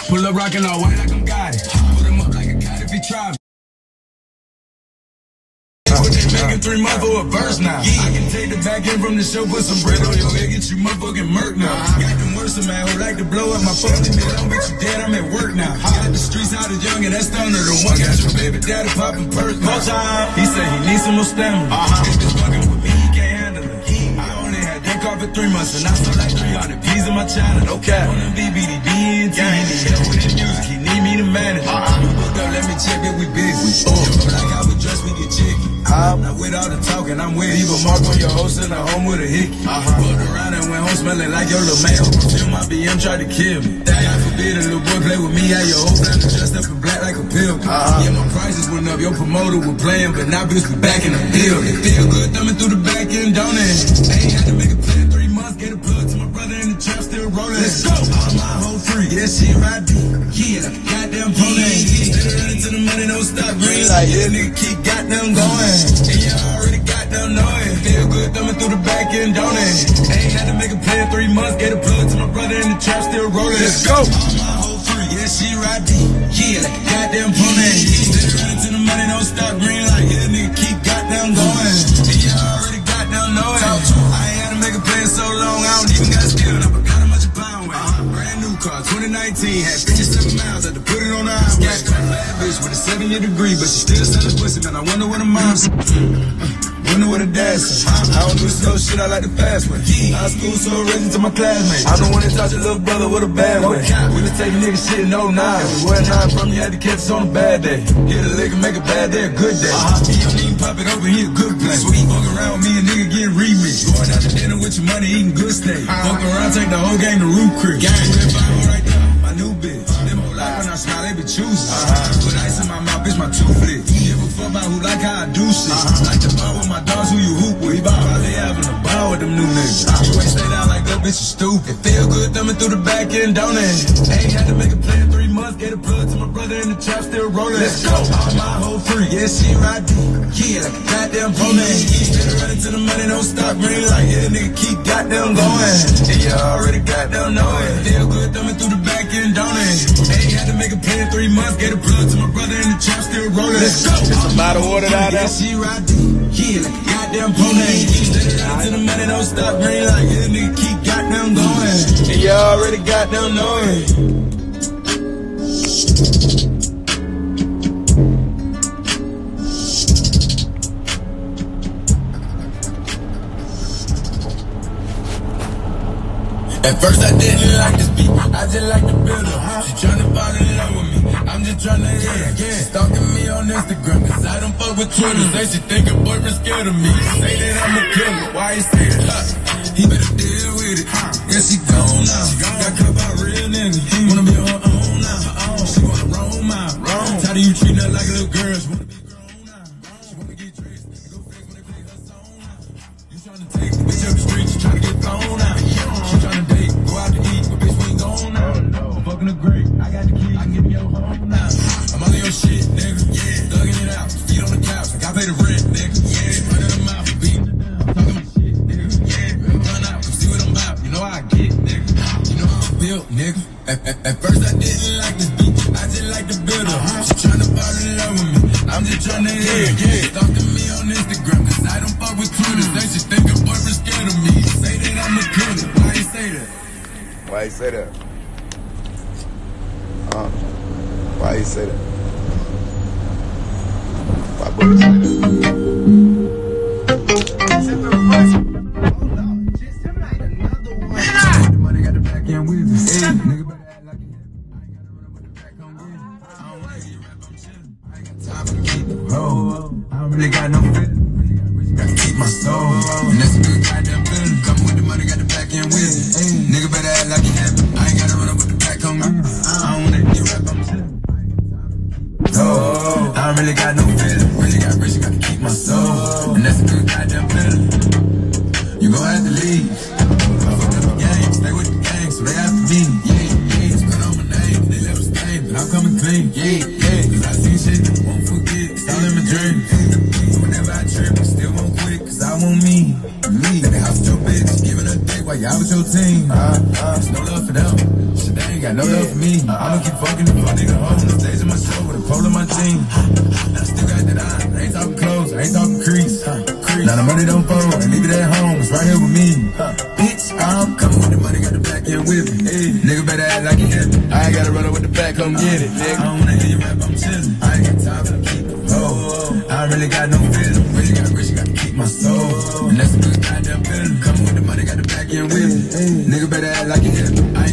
Pull up rockin' all white like I'm got it. Put him up like a god if he try me. Making 3 months for a verse now. I can take the back end from the show, put some bread on your head, get you motherfucking murk now. Got them worse man who like to blow up my phone. If they don't get you dead, I'm at work now. Got the streets out of young and that's thunder the one. Got your baby daddy popping perks. He said he needs some more stamina. If it's fucking with me, he can't handle it. I only had that car for 3 months and I sold like 300 P's in my channel. No cap. On the BBDB and T. With the music, he need me to manage. You booked up, let me check if we busy. Like how we dress, we get chicken. Not with all the talking, I'm with you. Leave a mark on your host in the home with a hickey. Fucked around and went home smelling like your little man. Feel my BM tried to kill me. God forbid a little boy play with me. Had your whole family dressed up in black like a pill. Yeah, my prices went up, your promoter was playing, but now bitch we back in the building. Feel good thumbing through the back end, don't it? I ain't had to make a plan 3 months, get a plug to my brother in the trap, still rolling. Let's go. All my whole free, yeah, she ride deep. Yeah, goddamn police. Steady running to the money, don't stop green. Like, yeah, nigga keep goddamn going. And you already got them knowing. Feel good thumbing through the back end, don't it? Ain't had to make a plan 3 months, get a plug to my brother in the trap, still rolling. Let's go. All my whole free, yeah, she ride deep. Yeah, like goddamn police. Steady running to the money, don't stop green. Like, yeah, nigga keep goddamn going. And you already got them knowing. I ain't had to make a plan so long, I don't even got skill. I forgot how much a pound weight. Brand new car, 2019, had 57 miles, had to put it on the highway. Got a bad bitch with a 7-year degree, but she still selling pussy, man. I wonder what her mom's. Wonder what her dad's. I don't do slow shit, I like the fast way. High school, so racing to my classmates. I'm the one that taught your little brother with a bad way. We done take nigga shit in 09. We wear 9 from you, had to catch us on a bad day. Hit a lick and make a bad day a good day. He don't even pop it open, he a good play. Sweet, fuck around with me, a nigga get remixed. Going out to dinner with your money, eating good steak. Fuck around, take the whole gang to Root Creek. Gang, right there, my new bitch. Them whole life when I smile, they be choosing. Put ice in my mouth, bitch, my tooth lit. Give a fuck about who like how I do shit. Like the bar with my dogs, who you hoop with. He probably having a bar with them new niggas. You ain't stay down like that, bitch, you stupid. Feel good thumbing through the back end, don't it? Ain't had to make a plan 3 months, get a plug to my brother in the trap, still rolling. Let's go. All my whole free, yeah, she ride deep. Yeah, like a goddamn police. Steady running to the money, don't stop green. Like, yeah, nigga keep goddamn going. And you already goddamn know it. Feel good thumbing through the back end, don't it? Ain't had to make a plan 3 months, get a plug to my brother in the trap, still rolling. Let's go. It's a lot of water out there. Yeah, she ride deep. Yeah, like a goddamn police. Steady running to the money, don't stop green. Like, yeah, nigga keep goddamn going. And you already goddamn know it. At first I didn't like this beat, I just like the builder. She tryna fall in love with me, I'm just tryna hit her. Stalking me on Instagram, cause I don't fuck with Twitter. Say she think a boyfriend scared of me, say that I'm a killer, why you say that? He better deal with it, yeah she gone now. Got cut by real nigga, wanna be on her own now. She wanna roam out, tired of you treating her like a little girl. She wanna be grown now, she wanna get dressed, go flex when they play her song now. You tryna take the bitch up the street, she tryna get thrown out. She tryna date, go out to eat, but bitch we ain't gone now. I'm fucking her great, I got the key, I can give me your home now. I'm on your shit, nigga, yeah, thugging it out, feet on the couch, like I pay the rent, nigga, yeah, run in the mouth, beating it down, talking my shit, nigga, yeah, run out, come see what I'm about, you know how I get, nigga, you know how I feel, nigga. At first I didn't like this beat, I just like the builder. She tryna fall in love with me, I'm just tryna hit her. Stalking me on Instagram, cause I don't fuck with Twitter. Say she think her boyfriend scared of me, say that I'm a killer. Why you say that? Why you say that? Why you say that? Why boy say that? The money got the back end with me. Nigga better act like it. I ain't gotta run up with the back on with me. I don't wanna get rap, I'm chillin'. I ain't got time for the keep the roll. I don't really got no feeling. Gotta keep my soul. And that's a good goddamn feeling. Coming with the money, got the back end with me. Nigga better act like it happen. I ain't gotta run up with the back on me. I don't wanna get rap, I'm chillin'. Oh, I don't really got no feeling. Really got rich, gotta keep my soul. And that's a good goddamn feeling. You gon' have to leave. I fucked up the gang, stay with the gang, so they have to be. Yeah, spit on my name, they left a stain, but I'm coming clean. Yeah, cause I see shit that I won't forget. It's all in my dreams. Whenever I trip, I still won't quit, cause I want me. Let the house with your bitch, giving her dick while you out with your team. There's no love for them, shit, they ain't got no love for me. me. I'ma keep fucking the fuck nigga hoes on the stage of my show with a pole in my jeans. I still got that eye. I ain't talking clothes, I ain't talking crease. Now the money don't fold, and leave it at home, it's right here with me. Bitch, I'm coming with the money, got the back end with me. Hey, nigga better act like you hear me. I ain't gotta run up with the back, come get it, nigga. I don't wanna hear you rap, I'm chillin'. I ain't got time for the people. I really got no feeling. Really got rich, gotta keep my soul. And that's a good goddamn feeling. Coming with the money, got the back end with me. Nigga better act like you hear me. I